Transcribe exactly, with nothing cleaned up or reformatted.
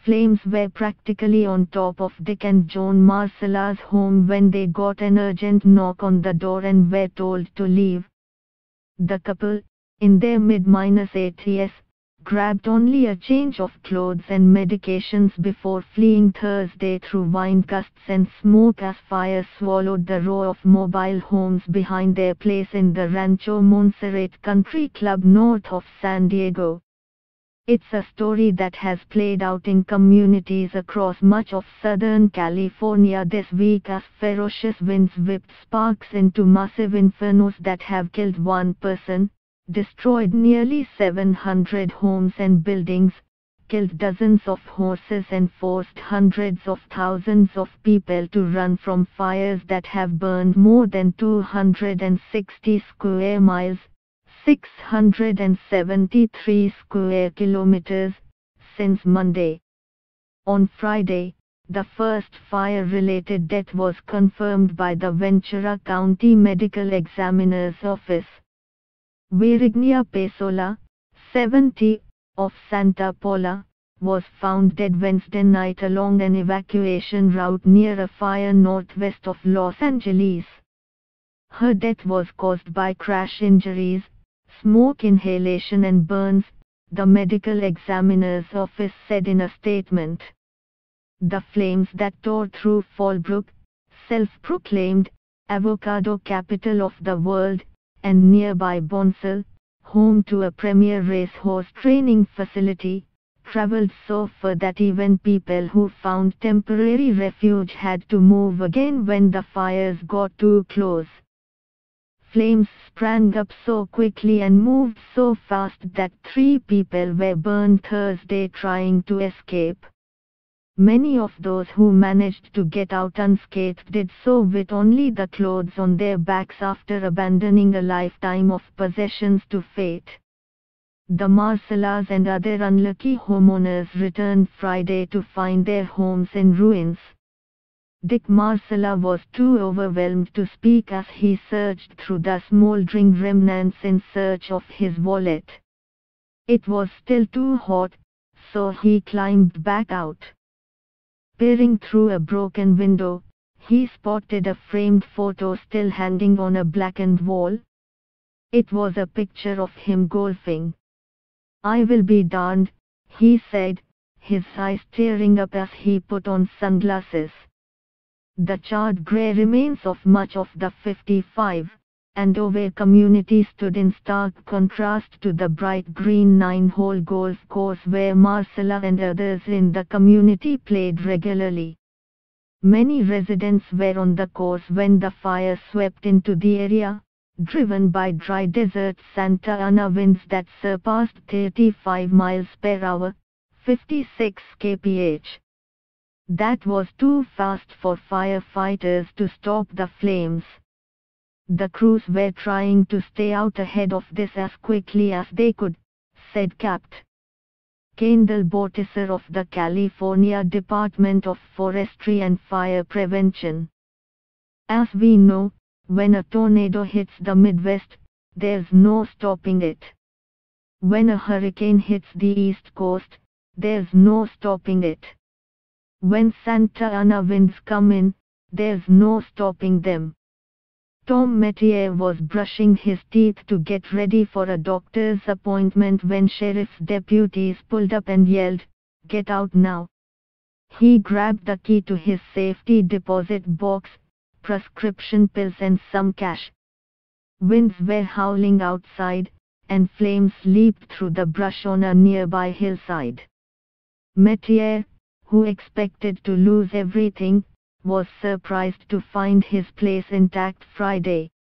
Flames were practically on top of Dick and Joan Marcella's home when they got an urgent knock on the door and were told to leave. The couple, in their mid-eighties, grabbed only a change of clothes and medications before fleeing Thursday through wind gusts and smoke as fire swallowed the row of mobile homes behind their place in the Rancho Montserrat Country Club north of San Diego. It's a story that has played out in communities across much of Southern California this week as ferocious winds whipped sparks into massive infernos that have killed one person, destroyed nearly seven hundred homes and buildings, killed dozens of horses and forced hundreds of thousands of people to run from fires that have burned more than two hundred sixty square miles, six hundred seventy-three square kilometers, since Monday. On Friday, the first fire-related death was confirmed by the Ventura County Medical Examiner's Office. Virginia Pesola, seventy, of Santa Paula, was found dead Wednesday night along an evacuation route near a fire northwest of Los Angeles. Her death was caused by crash injuries, smoke inhalation and burns, the medical examiner's office said in a statement. The flames that tore through Fallbrook, self-proclaimed avocado capital of the world, and nearby Bonsall, home to a premier racehorse training facility, traveled so far that even people who found temporary refuge had to move again when the fires got too close. Flames sprang up so quickly and moved so fast that three people were burned Thursday trying to escape. Many of those who managed to get out unscathed did so with only the clothes on their backs after abandoning a lifetime of possessions to fate. The Marcellas and other unlucky homeowners returned Friday to find their homes in ruins. Dick Marcella was too overwhelmed to speak as he searched through the smoldering remnants in search of his wallet. It was still too hot, so he climbed back out. Peering through a broken window, he spotted a framed photo still hanging on a blackened wall. It was a picture of him golfing. "I will be darned," he said, his eyes tearing up as he put on sunglasses. The charred grey remains of much of the fifty-five and over community stood in stark contrast to the bright green nine-hole golf course where Marcella and others in the community played regularly. Many residents were on the course when the fire swept into the area, driven by dry desert Santa Ana winds that surpassed thirty-five miles per hour, fifty-six kilometers per hour. That was too fast for firefighters to stop the flames. "The crews were trying to stay out ahead of this as quickly as they could," said Captain Kendall Botticer of the California Department of Forestry and Fire Prevention. "As we know, when a tornado hits the Midwest, there's no stopping it. When a hurricane hits the East Coast, there's no stopping it. When Santa Ana winds come in, there's no stopping them." Tom Metier was brushing his teeth to get ready for a doctor's appointment when sheriff's deputies pulled up and yelled, "Get out now." He grabbed the key to his safety deposit box, prescription pills and some cash. Winds were howling outside, and flames leaped through the brush on a nearby hillside. Metier, who expected to lose everything, was surprised to find his place intact Friday.